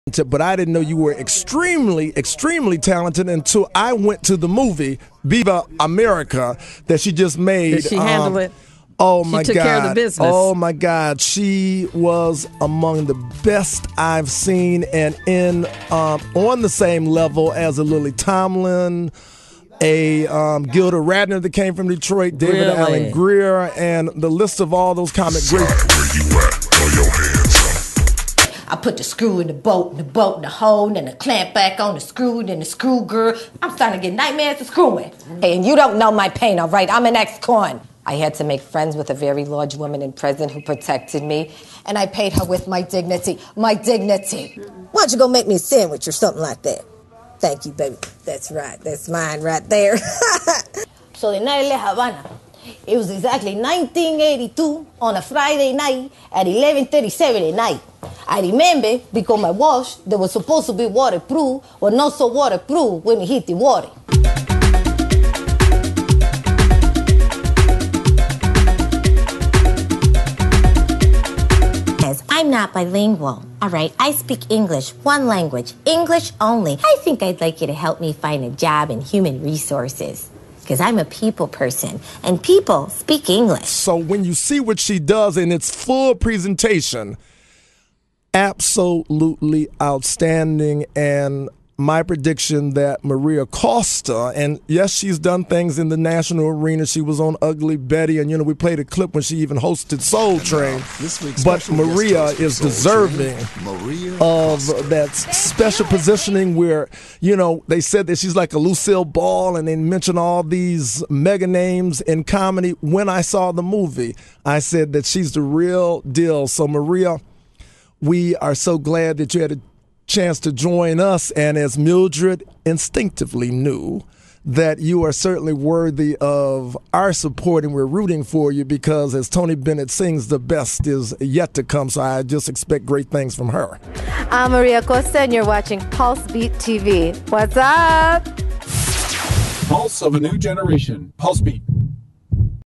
but I didn't know you were extremely, extremely talented until I went to the movie Viva America that she just made. Did she handle it? Oh my God! She took care of the business. Oh my God! She was among the best I've seen, and on the same level as a Lily Tomlin, a Gilda Radner that came from Detroit, David Allen Greer, and the list of all those comic greats. Where you at? Throw your hands up. I put the screw in the boat in the hole, and then the clamp back on the screw, and then the screw girl. I'm starting to get nightmares of screwing. Hey, and you don't know my pain, all right? I'm an ex-con. I had to make friends with a very large woman in prison who protected me, and I paid her with my dignity. My dignity. Why don't you go make me a sandwich or something like that? Thank you, baby. That's right. That's mine right there. So the night in La Havana, it was exactly 1982 on a Friday night at 11:37 at night. I remember because my watch that was supposed to be waterproof was not so waterproof when it hit the water. I'm not bilingual. All right, I speak English, one language, English only. I think I'd like you to help me find a job in human resources because I'm a people person and people speak English. So when you see what she does in its full presentation, absolutely outstanding. And my prediction that Maria Costa, and yes, she's done things in the national arena. She was on Ugly Betty, and we played a clip when she even hosted Soul Train. But Maria is deserving of that special positioning where, they said that she's like a Lucille Ball, and they mentioned all these mega names in comedy. When I saw the movie, I said that she's the real deal. So Maria, we are so glad that you had a chance to join us, and as Mildred instinctively knew, that you are certainly worthy of our support, and we're rooting for you because, as Tony Bennett sings, the best is yet to come. So I just expect great things from her. I'm Maria Costa, and you're watching Pulse Beat TV. What's up? Pulse of a new generation. Pulse Beat.